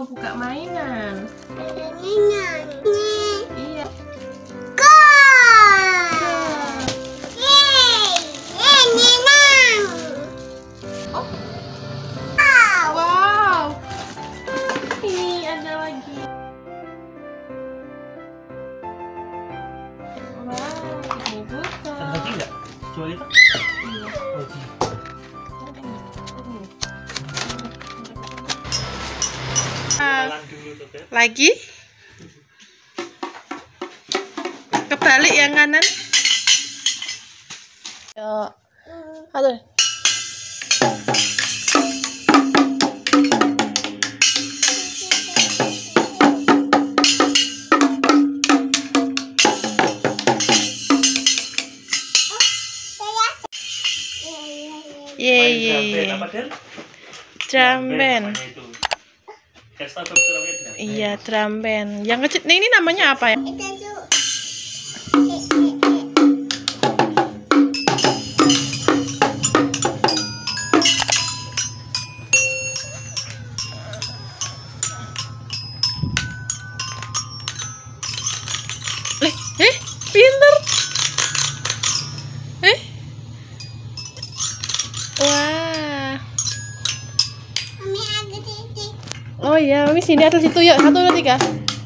mau buka mainan. Mainan. Iya. Go! Yeay! Nyenang. Oh, Wow. wow. Ini ada lagi. Wow, ini buka. Ada lagi nggak? Coba kita. Iya. Oh, iya. Jalan dulu tuh, Beb. Lagi kebalik yang kanan. Yo, aduh. Main drum band Yeay, apa, Den? drum band. namanya itu. Pesta berserangnya drum band. Iya, drum band. Yang kecil, nah ini namanya apa ya? Itu tuh. Pinter. Wah. Mami ada titik. Oh iya, Mami sini atas situ yuk. 1, 2, 3.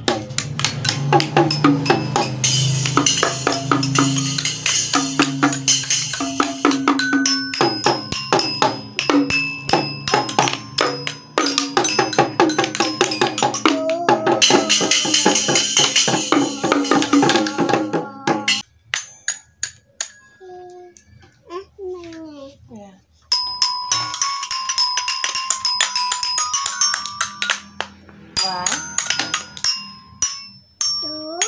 Ya. Wah. Tuh.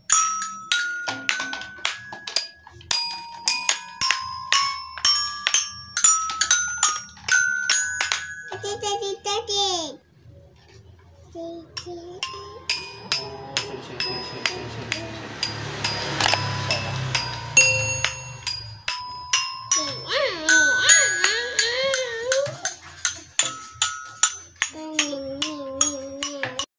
Titik. Oh, sini.